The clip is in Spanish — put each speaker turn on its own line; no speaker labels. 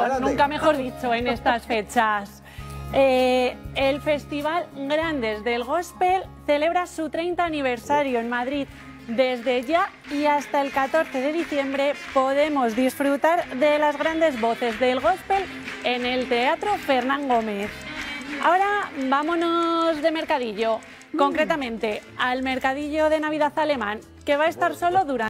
nunca mejor dicho, en estas fechas. El Festival Grandes del Gospel celebra su 30 aniversario en Madrid. Desde ya y hasta el 14 de diciembre podemos disfrutar de las grandes voces del gospel en el Teatro Fernán Gómez. Ahora vámonos de mercadillo, concretamente al mercadillo de Navidad alemán, que va a estar solo durante